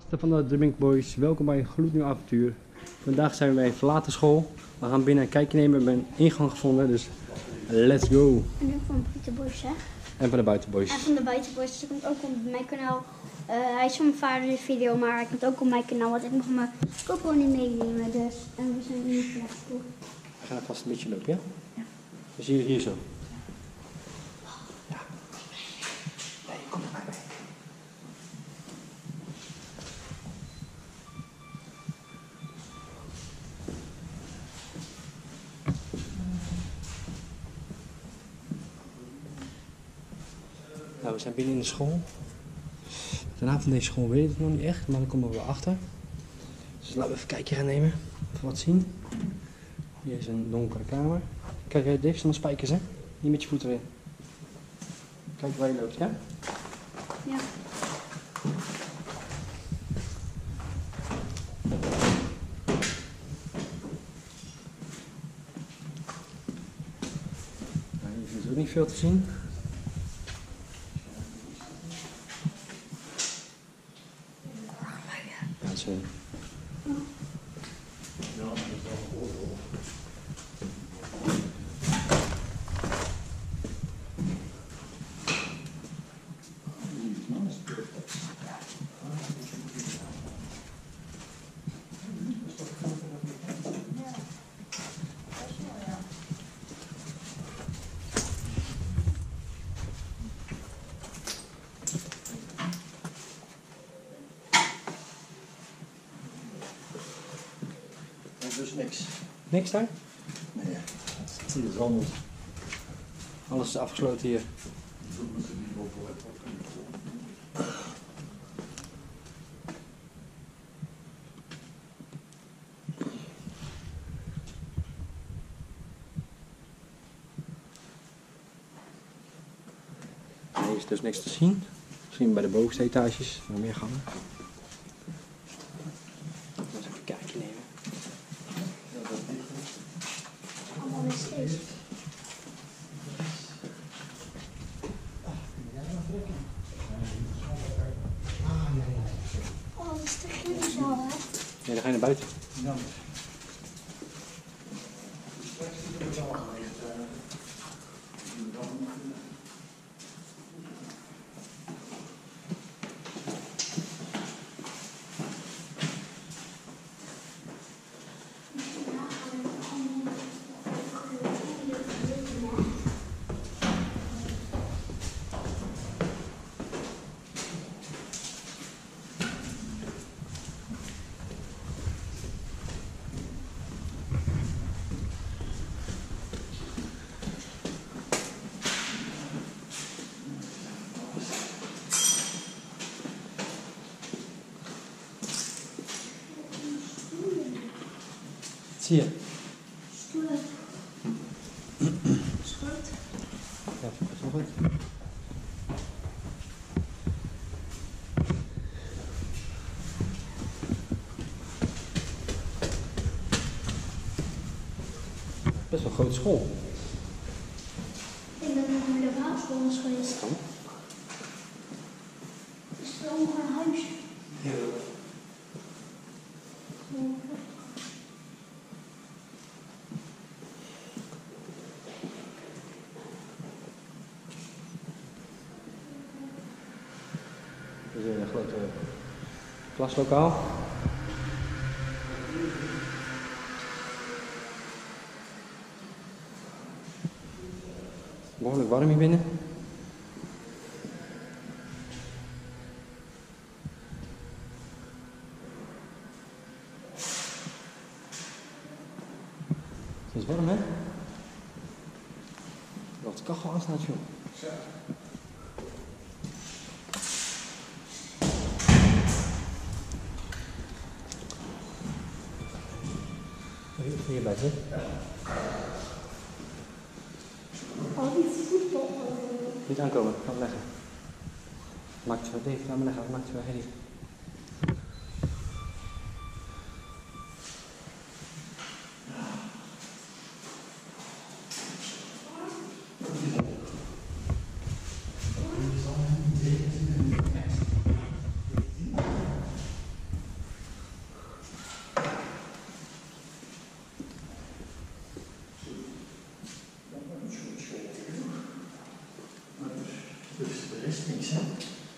gasten van de Drumming Boys, welkom bij een gloednieuw avontuur. Vandaag zijn we bij een verlaten school. We gaan binnen een kijkje nemen, we hebben een ingang gevonden, dus let's go. En ook van de buitenboys, hè? En van de buitenboys. En van de buitenboys, dat komt ook op mijn kanaal. Hij is van mijn vader in de video, maar hij komt ook op mijn kanaal, want ik mag mijn GoPro niet meenemen, dus. En we zijn nu vandaag school. We gaan vast een beetje lopen, ja? Ja. Dus hier zo. Ja. Nee, kom er maar bij. Nou, we zijn binnen in de school. De naam van deze school weet ik het nog niet echt, maar daar komen we wel achter. Dus laten we even een kijkje gaan nemen. Even wat zien. Hier is een donkere kamer. Kijk, Dave, staan de spijkers, hè? Niet met je voeten erin. Kijk waar je loopt, ja? Ja. Nou, hier is ook niet veel te zien. Ja, dat is Dus niks. niks daar? Nee, hier is allemaal. Alles is afgesloten hier. Hier is dus niks te zien. Misschien bij de bovenste etages, nog meer gangen. Eens even een kijkje nemen. Allemaal weer steeds. Oh, dat is de gymzaal, hè? Nee, dan ga je naar buiten. Ja. Zie je? Stoelen. Schort. Ja, dat is nog goed. Best wel een grote school. Ik denk dat het een middelbare school is geweest. Kan. Is het allemaal een huis? Ja. Dit is een grote klaslokaal. Behoorlijk warm hier binnen. Het is warm, hè? Dat de kachel aanstaat, joh. Hier buiten. Oh, dit is voetbal. Niet aankomen, ga hem leggen. Maakt het wel, Dave, laat me leggen, maakt het wel herrie. Best niks, hè?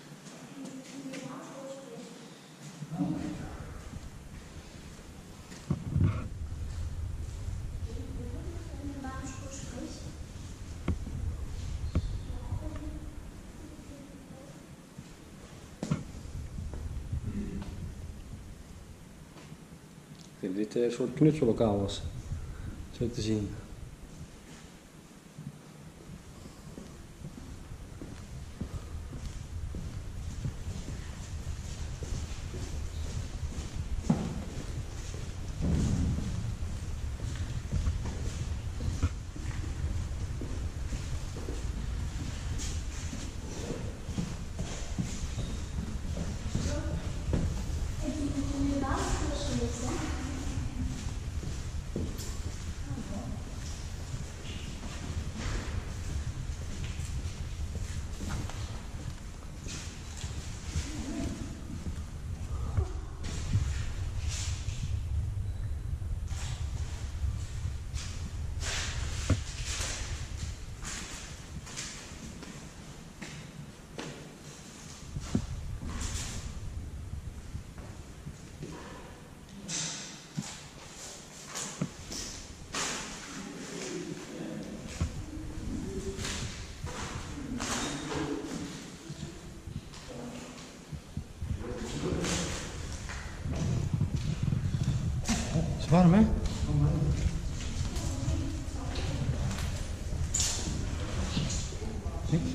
Ik denk dat dit een soort knutsellokaal was. Zo te zien. Het is warm, hè? Niks.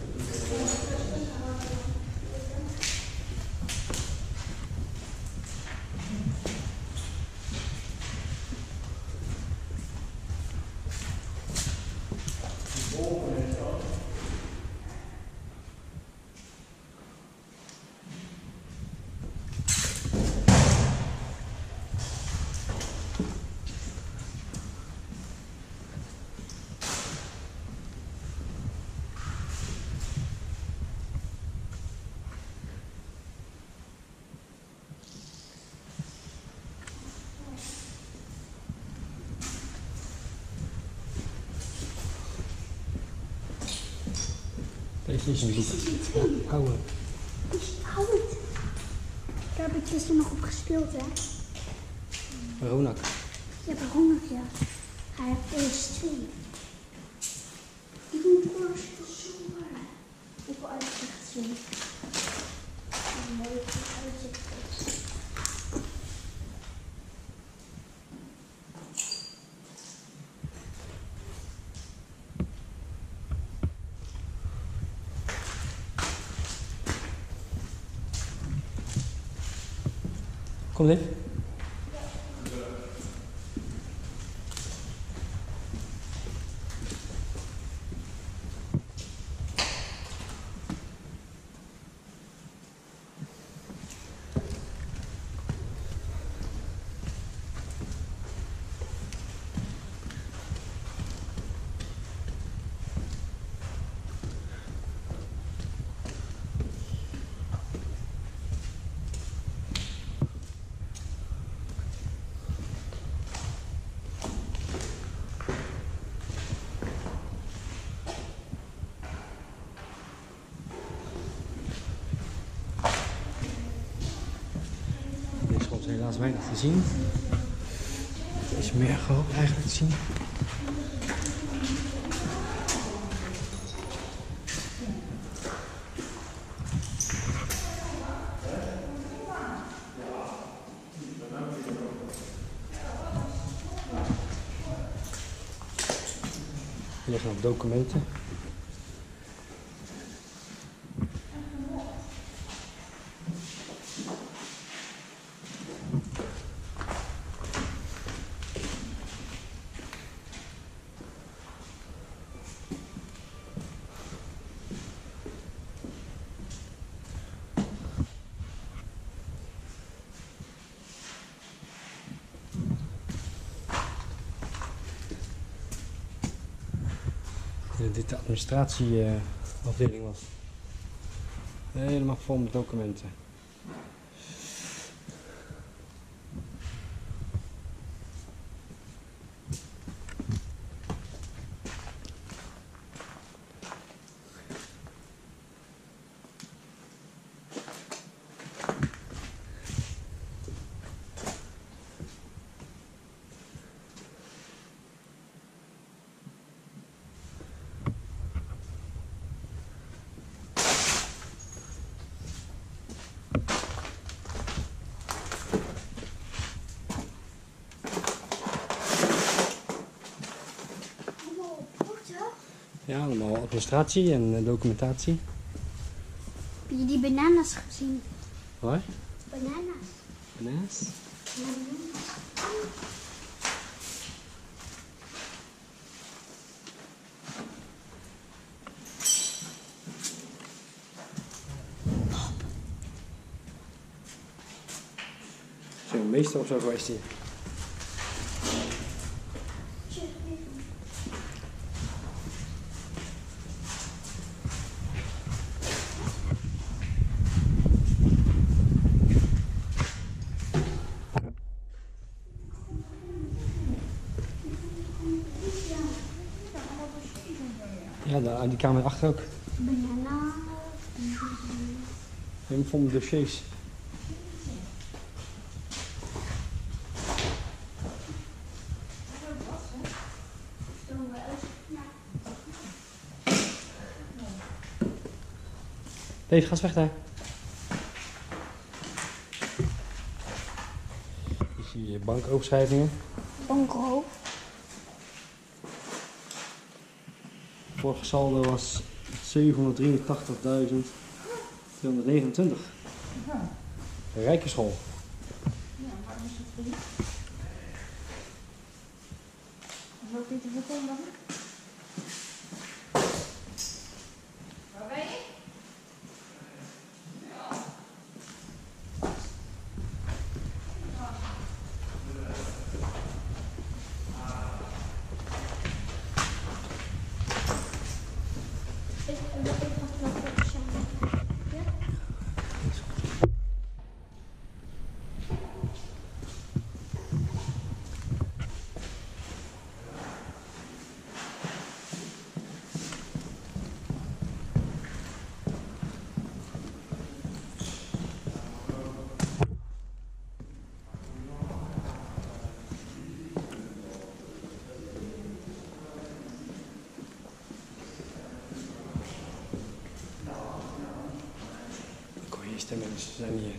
PlayStation zoeken. Oude. Oud. Daar heb ik gisteren nog op gespeeld, hè? Ronak. Ja, waarom nog, ja? Hij heeft PS2. Die concours is zo waar. Hoeveel uitzicht zien. Een mooi uitzicht. Kom Liv. Helaas weinig te zien. Het is meer gehoopt eigenlijk te zien. Hier liggen nog documenten. Dit de administratieafdeling was. Helemaal vol met documenten. Ja, allemaal administratie en documentatie. Heb je die bananas gezien? Waar? Bananas. Bananas? Zo'n meester of zo geweest hier. Ja, daar, die kamer achter ook. Bananas. Helemaal vol met dossiers. Dave, ga eens weg daar. Hier zie je bankoverschrijvingen. Bankroop. Vorige saldo was 783.229. Rijke school. Ja, waarom is dat voor je? Wat weet je voor dan? Waar ben je? De mensen zijn hier.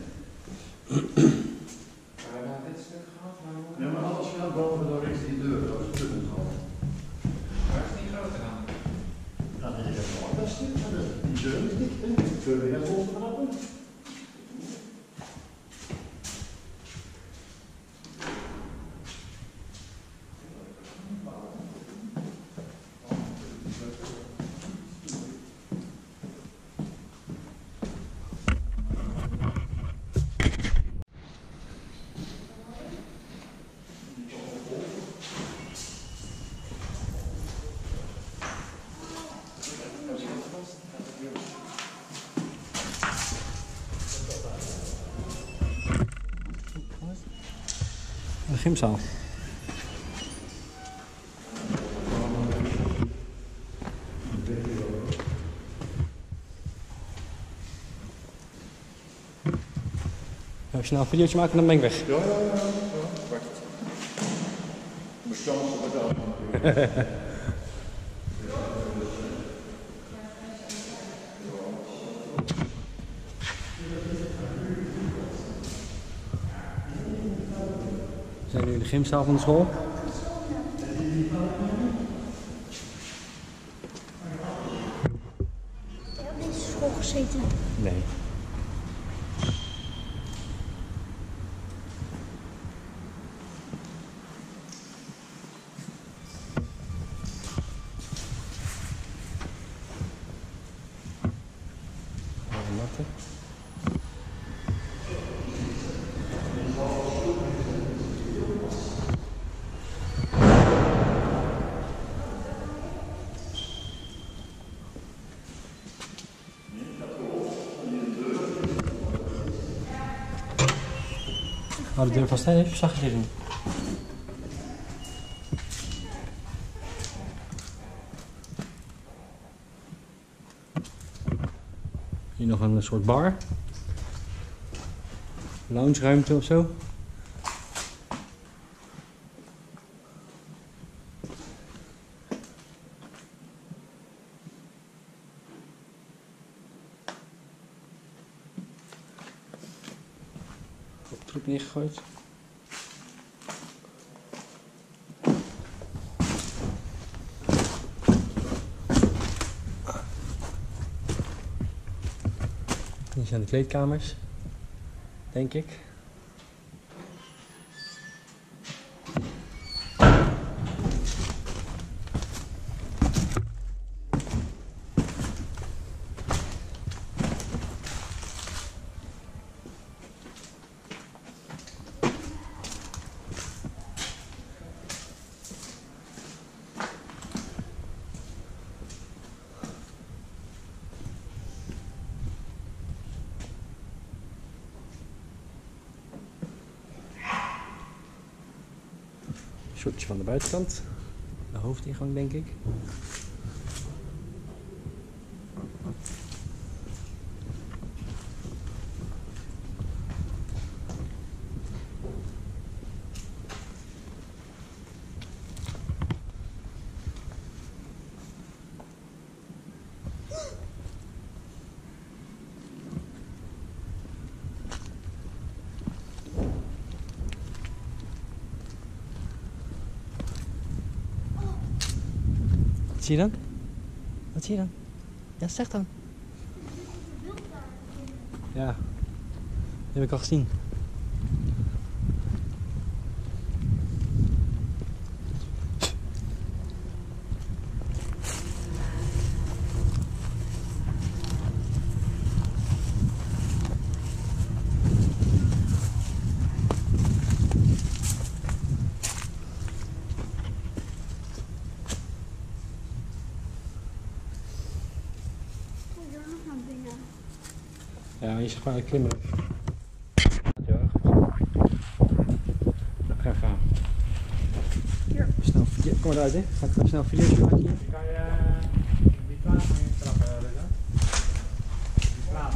Ja, maar alles gaat boven door is die deur, dat is puttend gewoon. Waar is die groter dan? Ja, die heeft nog best niet, maar die deur is dik, hè? Zullen we net ons trappen? De gymzaal. Als je nou een videootje maakt, dan ben ik weg. Ja. Wacht. Bestand op het aan. We zijn nu in de gymzaal van de school. Heb je op deze school gezeten? Nee. Matten. Hou de deur vast, hè? Even zachtjes doen. Hier nog een soort bar. Loungeruimte of zo. Troep neergegooid. Hier zijn de kleedkamers, denk ik. Shotje van de buitenkant. De hoofdingang, denk ik. Wat zie je dan? Wat zie je dan? Ja, zeg dan. Ja, dat heb ik al gezien. Ja, je zegt maar klimmen. Ja, ga gaan. Hier. Snel, kom eruit hè. Ga ik snel fileutje maken hier. Kan je die plaat van je trappen leggen? Die plaat.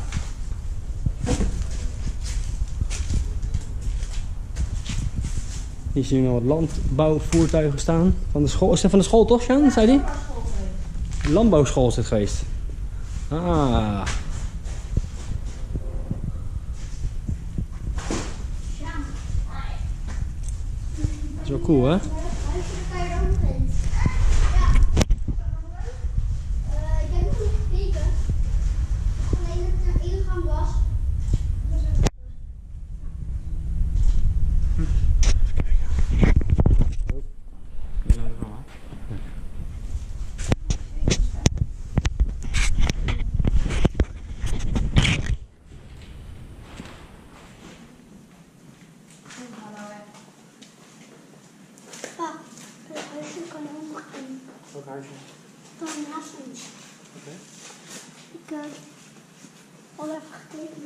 Hier zien we nog wat landbouwvoertuigen staan. Van de school. Is dat van de school toch, Sjaan? Zei die? De landbouwschool is het geweest. Ah. Dat is wel cool hè? Welk huisje? Van naast ons. Oké. Ik al even gekeken.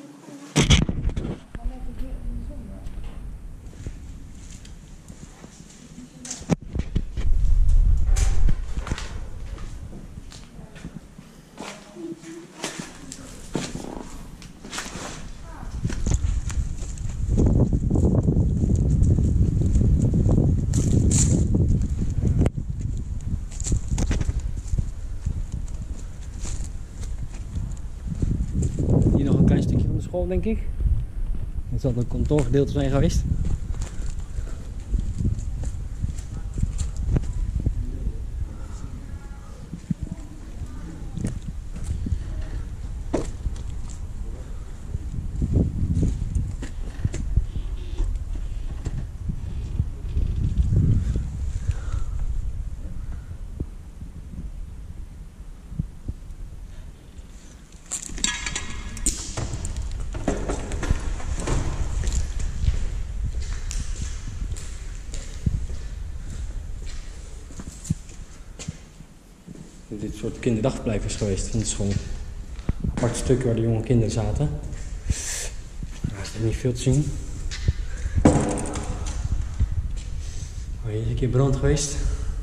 School, denk ik. Het zal een kantoorgedeelte zijn geweest. Dit soort kinderdagverblijf is geweest van de school. Apart stukje waar de jonge kinderen zaten. Daar is er niet veel te zien. Oh, hier is een keer brand geweest.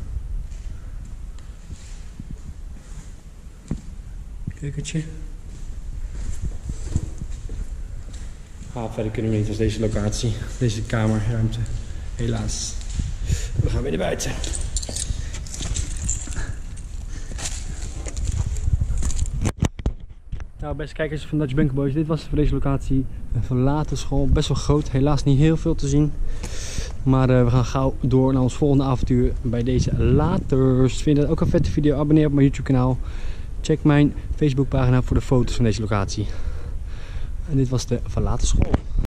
Keukentje. Verder kunnen we niet als deze locatie, deze kamerruimte. Helaas. We gaan weer naar buiten. Nou, beste kijkers van Dutch Bunker Boys, dit was voor deze locatie een verlaten school, best wel groot, helaas niet heel veel te zien. Maar we gaan gauw door naar ons volgende avontuur bij deze laters. Vind je dat ook een vette video? Abonneer op mijn YouTube kanaal. Check mijn Facebook pagina voor de foto's van deze locatie. En dit was de verlaten school.